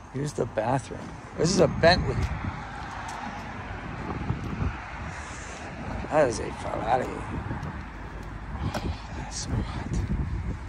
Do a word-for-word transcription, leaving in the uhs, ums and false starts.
Here's the bathroom. This is a Bentley. That is a Ferrari. Oh, that's so hot.